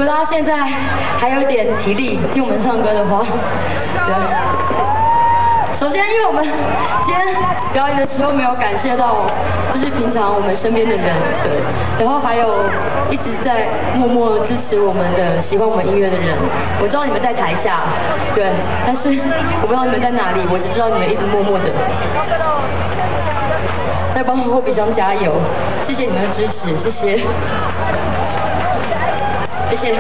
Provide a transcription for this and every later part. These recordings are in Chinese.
大家现在还有点体力听我们唱歌的话，对。首先，因为我们今天表演的时候没有感谢到，就是平常我们身边的人，对。然后还有一直在默默支持我们的、喜欢我们音乐的人。我知道你们在台下，对，但是我不知道你们在哪里，我只知道你们一直默默的在帮后备箱加油。谢谢你们的支持，谢谢，谢谢。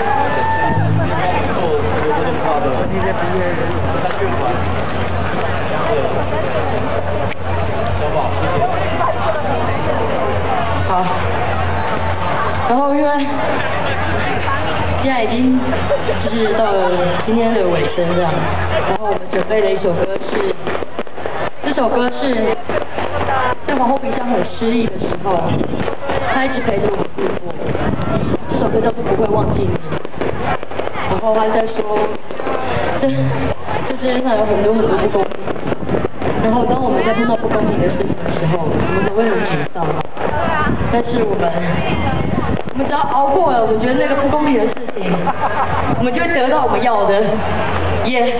好，然后因为现在已经就是到了今天的尾声这样，然后我们准备了一首歌是，这首歌是在皇后冰箱很失意的时候，他一直陪着我度过。这首歌叫做《不会忘记你》，然后他在说，这世界上有很多很多不公平。然后当我们在碰到不公平的事情的时候，我们都会很沮丧。但是我们只要熬过了，我们觉得那个不公平的事情，我们就会得到我们要的。耶！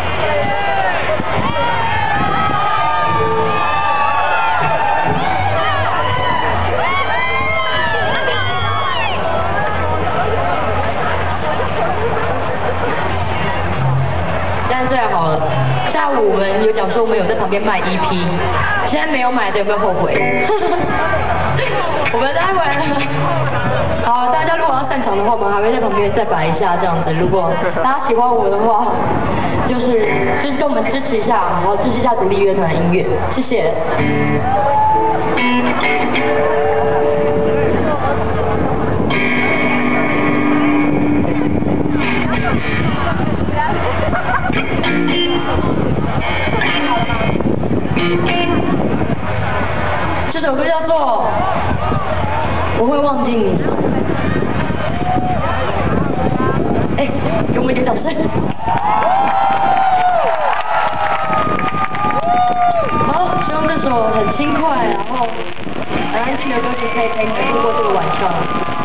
现在最好了。下午我们有讲说我们有在旁边卖 EP， 现在没有买的有没有后悔？我们待会好，大家如果要散场的话，我们还会在旁边再摆一下这样子。如果大家喜欢我的话，就是跟我们支持一下，然后支持一下独立乐团的音乐，谢谢。这首歌叫做《我会忘记你》。哎，给我们一点掌声。好，希望这首很轻快，然后很安静的歌曲可以陪你们度过这个晚上。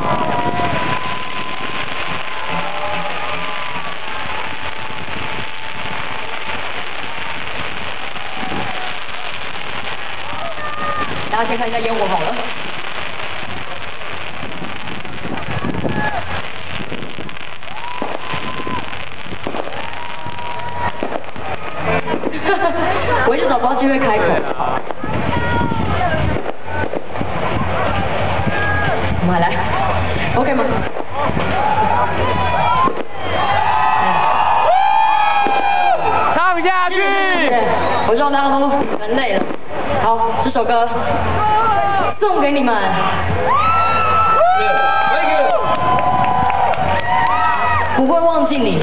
大家先看一下烟火好了。我一直找不到机会开口。我们来 ，OK 吗？ 唱下去！ 我知道大家都很累了。好，这首歌送给你们。不会忘记你。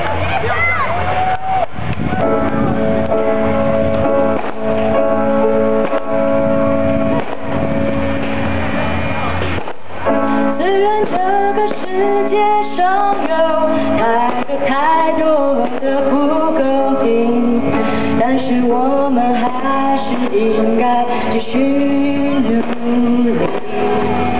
虽然这个世界上有太多的不公平，但是我们还是应该继续努力。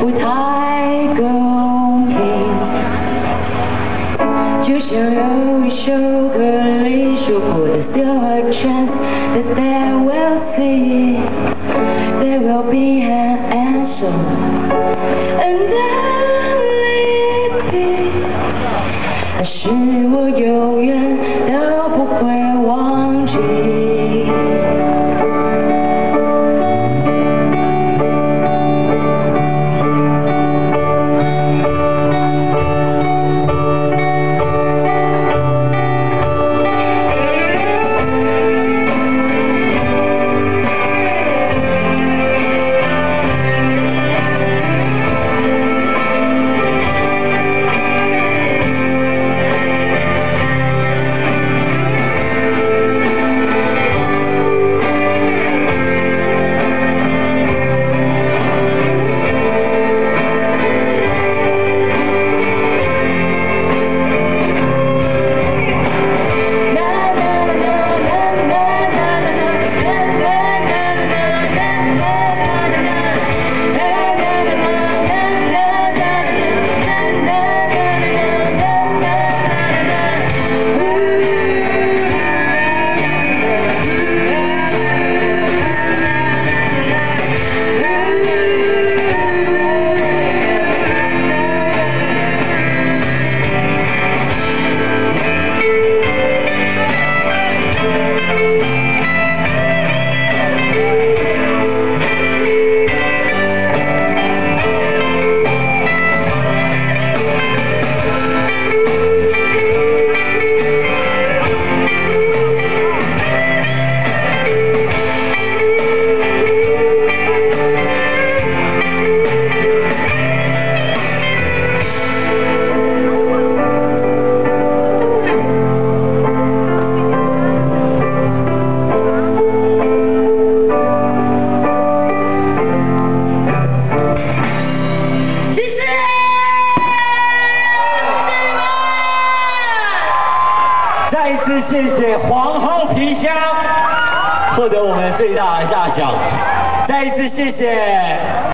不太公平。就像有一首歌里说过的 Still a chance that they will see, there will be an answer, and then it be. 但是我永远都不会忘记。 再一次谢谢皇后皮箱获得我们最大的大奖，再一次谢谢。